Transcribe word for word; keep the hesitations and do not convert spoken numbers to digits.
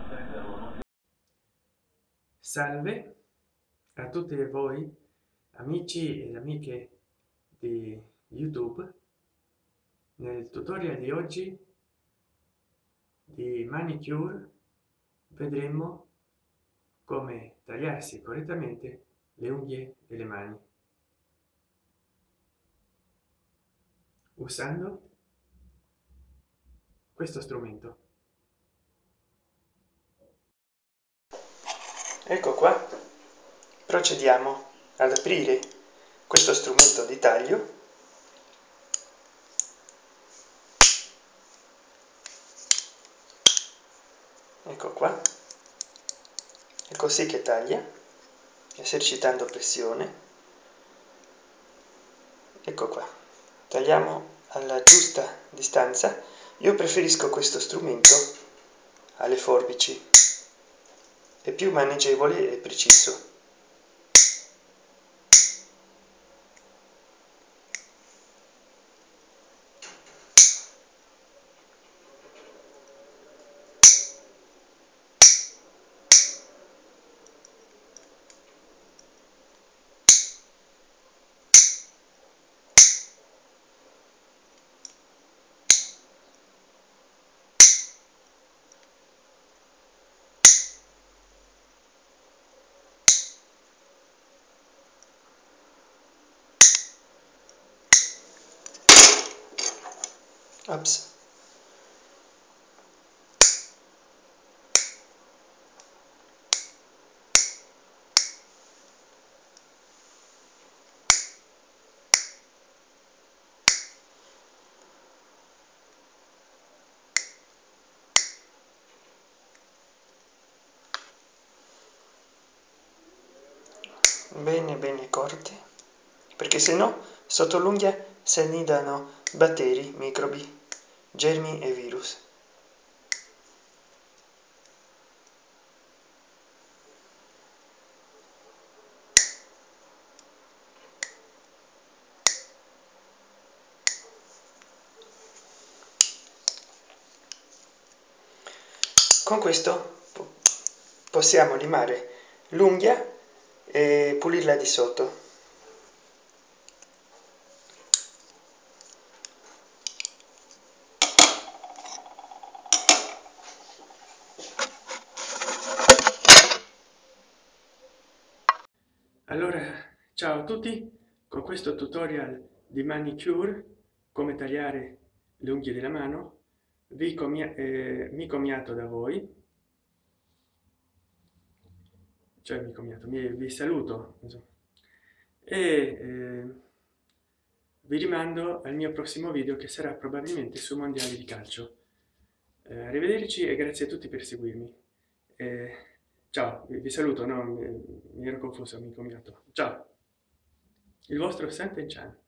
Salve a tutti voi amici ed amiche di YouTube. Nel tutorial di oggi di manicure vedremo come tagliarsi correttamente le unghie delle mani usando questo strumento. Ecco qua, procediamo ad aprire questo strumento di taglio. Ecco qua, è così che taglia, esercitando pressione. Ecco qua, tagliamo alla giusta distanza. Io preferisco questo strumento alle forbici, è più maneggevole e preciso. Ops. Bene bene corti, perché se no sotto l'unghia si annidano batteri, microbi, germi e virus. Con questo possiamo limare l'unghia e pulirla di sotto. Allora, ciao a tutti, con questo tutorial di manicure, come tagliare le unghie della mano, vi comia eh, mi commiato da voi, cioè mi commiato, mi, vi saluto, insomma, e eh, vi rimando al mio prossimo video che sarà probabilmente sui mondiali di calcio. Eh, arrivederci e grazie a tutti per seguirmi. Eh, ciao, vi, vi saluto, no, mi, mi ero confuso, mi commiato. Ciao, il vostro Sant'Enchan.